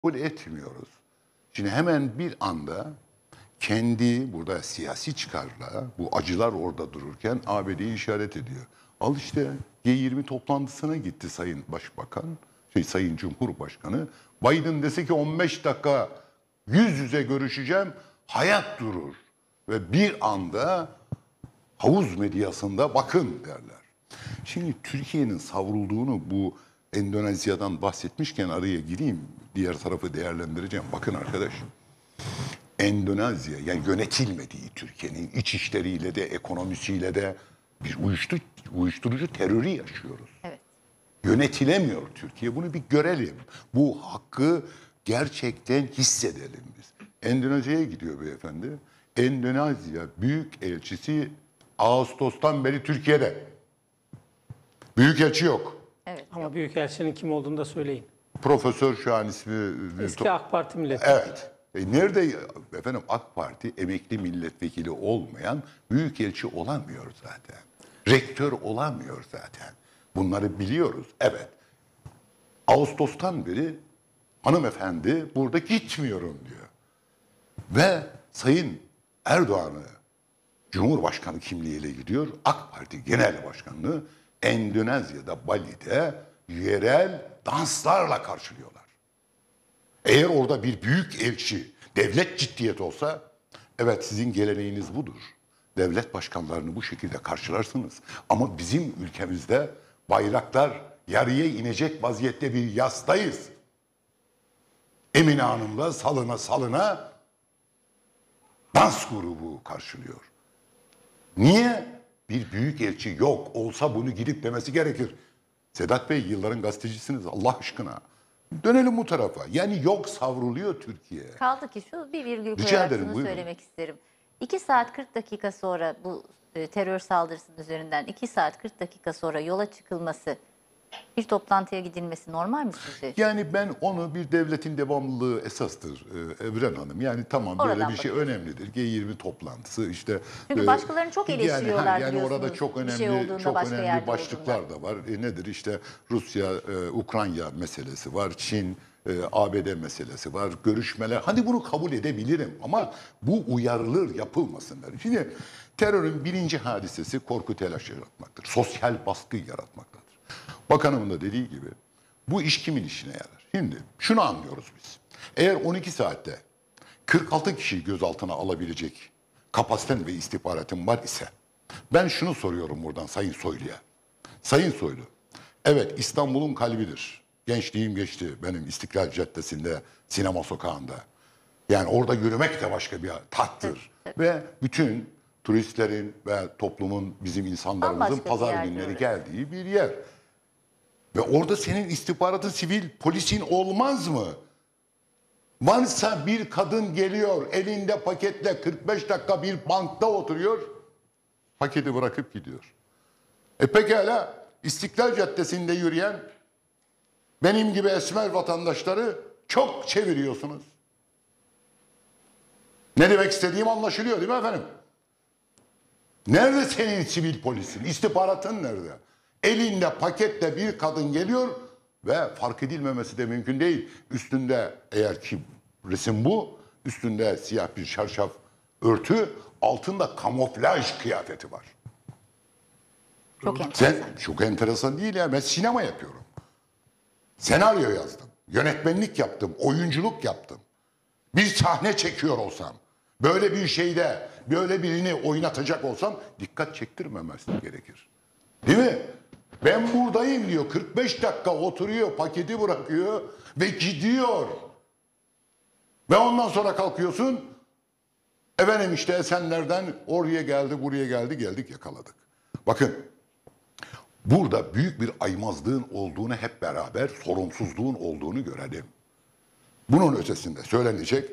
kabul etmiyoruz. Şimdi hemen bir anda kendi burada siyasi çıkarla bu acılar orada dururken ABD'yi işaret ediyor. Al işte G20 toplantısına gitti Sayın Başbakan, Sayın Cumhurbaşkanı. Biden dese ki 15 dakika yüz yüze görüşeceğim, hayat durur. Ve bir anda havuz medyasında bakın derler. Şimdi Türkiye'nin savrulduğunu bu Endonezya'dan bahsetmişken araya gireyim. Diğer tarafı değerlendireceğim. Bakın arkadaş. Endonezya yani yönetilmediği Türkiye'nin iç işleriyle de ekonomisiyle de bir uyuşturucu terörü yaşıyoruz. Evet. Yönetilemiyor Türkiye. Bunu bir görelim. Bu hakkı gerçekten hissedelim biz. Endonezya'ya gidiyor beyefendi. Endonezya Büyükelçisi Ağustos'tan beri Türkiye'de. Büyükelçi yok. Evet. Ama Büyükelçinin kim olduğunu da söyleyin. Profesör şu an ismi... Eski AK Parti milletvekili. Evet. Nerede efendim AK Parti emekli milletvekili olmayan büyükelçi olamıyor zaten. Rektör olamıyor zaten. Bunları biliyoruz. Evet. Ağustos'tan beri hanımefendi burada gitmiyorum diyor. Ve Sayın Erdoğan'ı Cumhurbaşkanı kimliğiyle gidiyor. AK Parti Genel Başkanlığı Endonezya'da Bali'de yerel danslarla karşılıyorlar. Eğer orada bir büyük elçi, devlet ciddiyet olsa, evet sizin geleneğiniz budur. Devlet başkanlarını bu şekilde karşılarsınız. Ama bizim ülkemizde bayraklar yarıya inecek vaziyette bir yastayız. Emine Hanım'la salına dans grubu karşılıyor. Niye? Bir büyük elçi yok. Olsa bunu gidip demesi gerekir. Sedat Bey yılların gazetecisiniz Allah aşkına. Dönelim bu tarafa. Yani yok savruluyor Türkiye. Kaldı ki şu bir virgül Rica koyarak ederim, şunu buyurun. söylemek isterim. 2 saat 40 dakika sonra bu terör saldırısının üzerinden 2 saat 40 dakika sonra yola çıkılması, bir toplantıya gidilmesi normal mi sizce? Yani ben onu bir devletin devamlılığı esastır Evren Hanım. Yani tamam böyle Oradan bir şey önemlidir. G20 toplantısı işte. Çünkü başkalarını çok eleştiriyorlar yani orada biliyorsunuz. çok Bir şey önemli olduğunda, çok başka önemli yerde başlıklar da var. Nedir işte Rusya Ukrayna meselesi var. Çin ABD meselesi var. Görüşmeler. Hadi bunu kabul edebilirim ama bu uyarılır yapılmasınlar. Şimdi terörün birinci hadisesi korku telaş yaratmaktır. Sosyal baskı yaratmaktadır. Bakanımın da dediği gibi bu iş kimin işine yarar? Şimdi şunu anlıyoruz biz. Eğer 12 saatte 46 kişiyi gözaltına alabilecek kapasiten ve istihbaratın var ise ben şunu soruyorum buradan Sayın Soylu'ya. Sayın Soylu, evet İstanbul'un kalbidir. Gençliğim geçti benim İstiklal Caddesi'nde, sinema sokağında. Yani orada yürümek de başka bir tattır. Ve bütün turistlerin ve toplumun, bizim insanlarımızın Bambaşka bir pazar yer günleri diyoruz. geldiği bir yer. Ve orada senin istihbaratın, sivil polisin olmaz mı? Varsa bir kadın geliyor elinde paketle 45 dakika bir bankta oturuyor, paketi bırakıp gidiyor. Pekala İstiklal Caddesi'nde yürüyen benim gibi esmer vatandaşları çok çeviriyorsunuz. Ne demek istediğim anlaşılıyor değil mi efendim? Nerede senin sivil polisin? İstihbaratın nerede? Elinde paketle bir kadın geliyor ve fark edilmemesi de mümkün değil. Üstünde eğer ki resim bu, üstünde siyah bir şarşaf örtü, altında kamuflaj kıyafeti var. Çok enteresan. Çok enteresan değil ya. Ben sinema yapıyorum. Senaryo yazdım. Yönetmenlik yaptım. Oyunculuk yaptım. Bir sahne çekiyor olsam, böyle bir şeyde, böyle birini oynatacak olsam dikkat çektirmemesi gerekir. Değil mi? Ben buradayım diyor. 45 dakika oturuyor, paketi bırakıyor ve gidiyor. Ve ondan sonra kalkıyorsun. Efendim işte Esenler'den oraya geldi, buraya geldi, geldik yakaladık. Bakın. Burada büyük bir aymazlığın olduğunu hep beraber, sorumsuzluğun olduğunu görelim. Bunun ötesinde söylenecek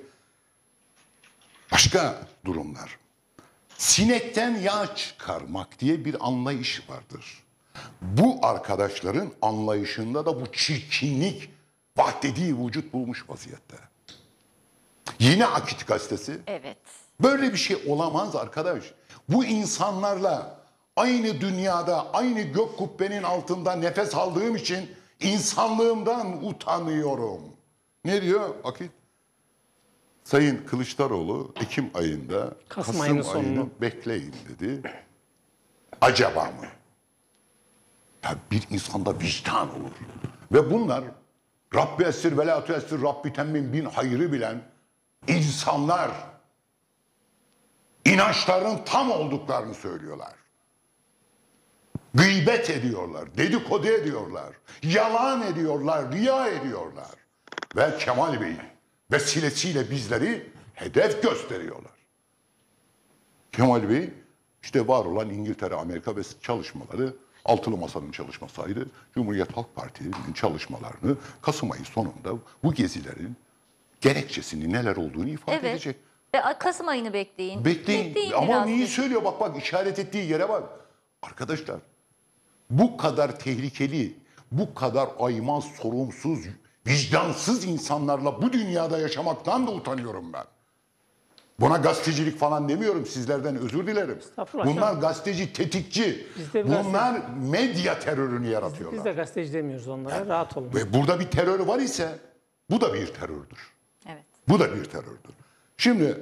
başka durumlar. Sinekten yağ çıkarmak diye bir anlayış vardır. Bu arkadaşların anlayışında da bu çirkinlik vahdedi vücut bulmuş vaziyette. Yine Akit gazetesi. Evet. Böyle bir şey olamaz arkadaş. Bu insanlarla aynı dünyada, aynı gök kubbenin altında nefes aldığım için insanlığımdan utanıyorum. Ne diyor Akit? Sayın Kılıçdaroğlu Ekim ayında Kasım ayının sonunu bekleyin dedi. Acaba mı? Ya bir insanda vicdan olur. Ve bunlar Rabbi esir ve la tuessir Rabbi temmin bin hayrı bilen insanlar inançlarının tam olduklarını söylüyorlar. Gıybet ediyorlar, dedikodu ediyorlar, yalan ediyorlar, riya ediyorlar. Ve Kemal Bey vesilesiyle bizleri hedef gösteriyorlar. Kemal Bey işte var olan İngiltere, Amerika ve çalışmaları, Altılı Masa'nın çalışması ayrı, Cumhuriyet Halk Partisi'nin çalışmalarını Kasım ayı sonunda bu gezilerin gerekçesini neler olduğunu ifade edecek. Ve Kasım ayını bekleyin. Bekleyin. Ama biraz. neyi söylüyor? Bak işaret ettiği yere bak. Arkadaşlar bu kadar tehlikeli, bu kadar aymaz, sorumsuz, vicdansız insanlarla bu dünyada yaşamaktan da utanıyorum ben. Buna gazetecilik falan demiyorum. Sizlerden özür dilerim. Bunlar gazeteci, tetikçi. Bunlar medya terörünü yaratıyorlar. Biz de gazeteci demiyoruz onlara. Rahat olun. Ve burada bir terör var ise bu da bir terördür. Evet. Bu da bir terördür. Şimdi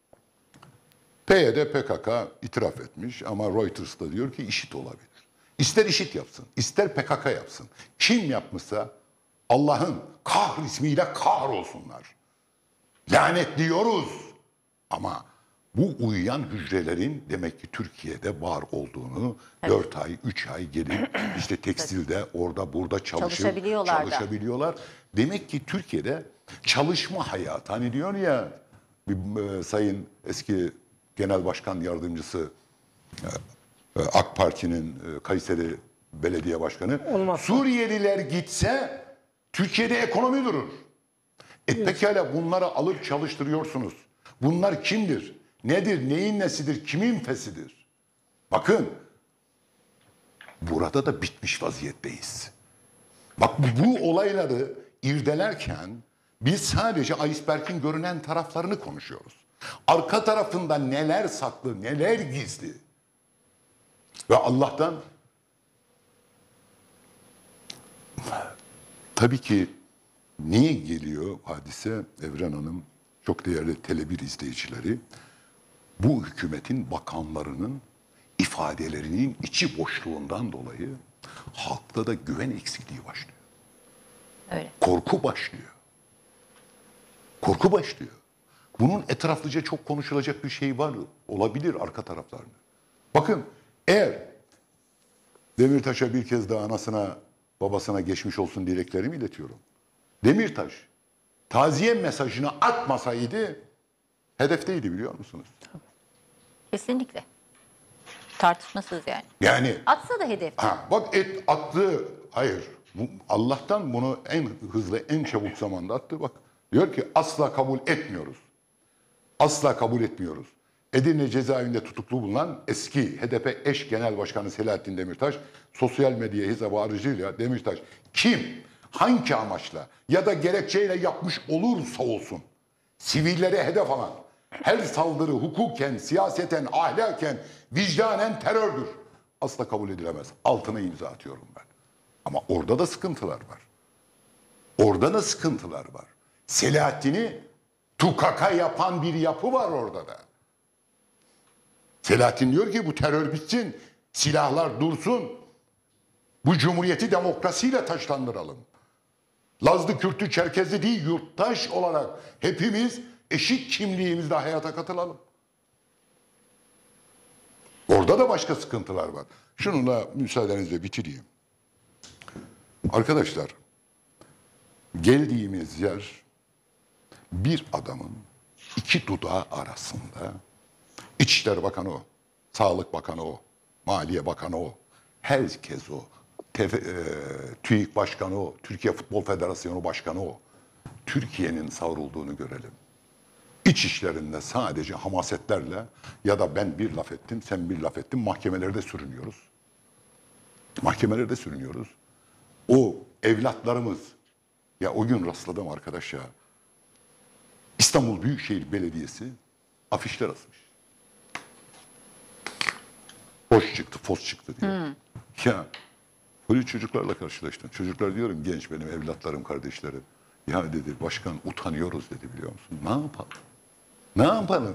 PYD PKK itiraf etmiş ama Reuters da diyor ki IŞİD olabilir. İster IŞİD yapsın, ister PKK yapsın. Kim yapmışsa Allah'ın kahr ismiyle kahrolsunlar. Lanetliyoruz. Ama bu uyuyan hücrelerin demek ki Türkiye'de var olduğunu 4 ay, 3 ay gelip işte tekstilde orada burada çalışabiliyorlar. Demek ki Türkiye'de çalışma hayatı hani diyor ya bir sayın eski genel başkan yardımcısı AK Parti'nin Kayseri Belediye Başkanı Olmaz. Suriyeliler gitse Türkiye'de ekonomi durur. Pekala bunları alıp çalıştırıyorsunuz. Bunlar kimdir? Nedir? Neyin nesidir? Kimin fesidir? Bakın burada da bitmiş vaziyetteyiz. Bak bu olayları irdelerken biz sadece iceberg'in görünen taraflarını konuşuyoruz. Arka tarafında neler saklı, neler gizli. Ve Allah'tan tabii ki niye geliyor hadise Evren Hanım, çok değerli Tele1 izleyicileri, bu hükümetin bakanlarının ifadelerinin içi boşluğundan dolayı halkta da güven eksikliği başlıyor. Öyle. Korku başlıyor. Korku başlıyor. Bunun etraflıca çok konuşulacak bir şey var, olabilir arka taraflarında. Bakın eğer Demirtaş'a bir kez daha anasına, babasına geçmiş olsun dileklerimi iletiyorum. Demirtaş taziye mesajını atmasaydı hedefteydi biliyor musunuz? Kesinlikle. Tartışmasız yani. Yani Atsa da hedef. bak attı. Hayır. Allah'tan bunu en hızlı, en çabuk zamanda attı. Bak diyor ki asla kabul etmiyoruz. Asla kabul etmiyoruz. Edirne cezaevinde tutuklu bulunan eski HDP eş genel başkanı Selahattin Demirtaş sosyal medya hesabı aracılığıyla Demirtaş kim, hangi amaçla ya da gerekçeyle yapmış olursa olsun sivillere hedef alan her saldırı hukuken, siyaseten, ahlaken, vicdanen terördür. Asla kabul edilemez. Altına imza atıyorum ben. Ama orada da sıkıntılar var. Orada da sıkıntılar var. Selahattin'i tukaka yapan bir yapı var orada da. Selahattin diyor ki bu terör bitsin, silahlar dursun, bu cumhuriyeti demokrasiyle taşlandıralım. Lazlı, Kürtü, Çerkezli değil, yurttaş olarak hepimiz eşit kimliğimizle hayata katılalım. Orada da başka sıkıntılar var. Şununla müsaadenizle bitireyim. Arkadaşlar, geldiğimiz yer bir adamın iki dudağı arasında. İçişleri Bakanı o, Sağlık Bakanı o, Maliye Bakanı o, herkes o, TÜİK Başkanı o, Türkiye Futbol Federasyonu Başkanı o. Türkiye'nin savrulduğunu görelim. İç işlerinde sadece hamasetlerle ya da ben bir laf ettim, sen bir laf ettin, mahkemelerde sürünüyoruz. Mahkemelerde sürünüyoruz. O evlatlarımız, ya o gün rastladım arkadaş ya, İstanbul Büyükşehir Belediyesi afişler asmış. Hoş çıktı, fos çıktı diye. Ya, böyle çocuklarla karşılaştım. Çocuklar diyorum genç benim evlatlarım, kardeşlerim. Ya dedi başkan utanıyoruz dedi, biliyor musun? Ne yapalım? Ne yapalım?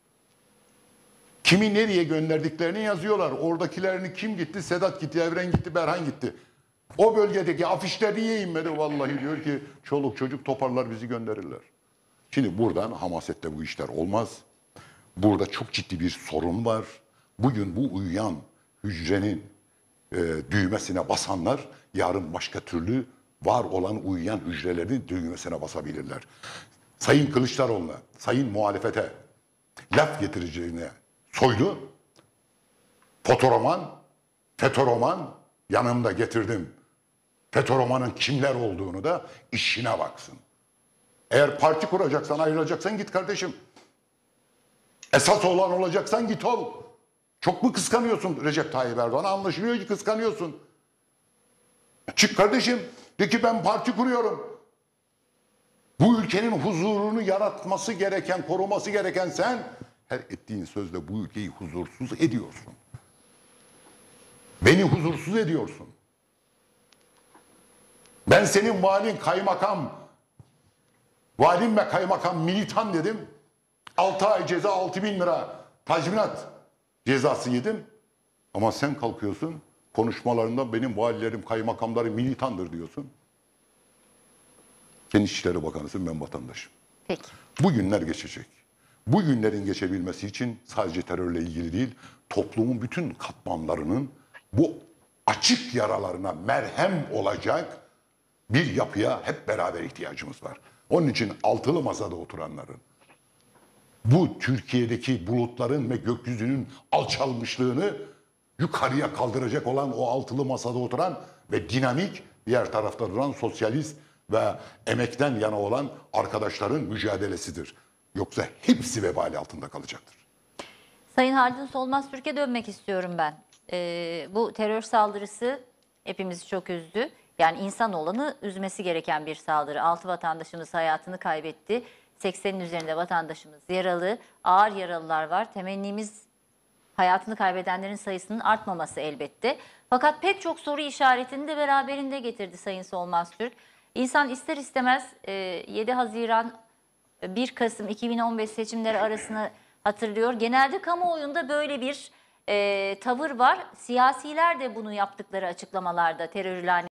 Kimi nereye gönderdiklerini yazıyorlar. Oradakilerini kim gitti? Sedat gitti, Evren gitti, Berhan gitti. O bölgedeki afişler niye inmedi? Vallahi diyor ki çoluk çocuk toparlar bizi gönderirler. Şimdi buradan hamasette bu işler olmaz. Burada çok ciddi bir sorun var. Bugün bu uyuyan hücrenin düğmesine basanlar yarın başka türlü var olan uyuyan hücrelerin düğmesine basabilirler. Sayın Kılıçdaroğlu'na, sayın muhalefete laf getireceğine Soylu, fotoroman, FETÖ'roman yanımda getirdim. FETÖ'romanın kimler olduğunu da işine baksın. Eğer parti kuracaksan, ayrılacaksan git kardeşim. Esas olan olacaksan git ol. Çok mu kıskanıyorsun Recep Tayyip Erdoğan'ı? Anlaşılıyor ki kıskanıyorsun. Çık kardeşim. De ki ben parti kuruyorum. Bu ülkenin huzurunu yaratması gereken, koruması gereken sen, her ettiğin sözle bu ülkeyi huzursuz ediyorsun. Beni huzursuz ediyorsun. Ben senin valin, kaymakam, valin ve kaymakam militan dedim. 6 ay ceza, 6.000 lira tazminat cezası yedim. Ama sen kalkıyorsun konuşmalarında benim valilerim, kaymakamlarım militandır diyorsun. Sen İçişleri Bakanısın, ben vatandaşım. Peki. Bu günler geçecek. Bu günlerin geçebilmesi için sadece terörle ilgili değil, toplumun bütün katmanlarının bu açık yaralarına merhem olacak bir yapıya hep beraber ihtiyacımız var. Onun için altılı masada oturanların, bu Türkiye'deki bulutların ve gökyüzünün alçalmışlığını yukarıya kaldıracak olan o altılı masada oturan ve dinamik, diğer tarafta duran sosyalist ve emekten yana olan arkadaşların mücadelesidir. Yoksa hepsi vebali altında kalacaktır. Sayın Haldun Solmaz Türk'e dönmek istiyorum ben. Bu terör saldırısı hepimizi çok üzdü. Yani insanoğlanı üzmesi gereken bir saldırı. 6 vatandaşımız hayatını kaybetti. 80'in üzerinde vatandaşımız yaralı. Ağır yaralılar var. Temennimiz hayatını kaybedenlerin sayısının artmaması elbette. Fakat pek çok soru işaretini de beraberinde getirdi Sayın Solmaz Türk. İnsan ister istemez 7 Haziran 1 Kasım 2015 seçimleri arasını hatırlıyor. Genelde kamuoyunda böyle bir tavır var. Siyasiler de bunu yaptıkları açıklamalarda terör ilan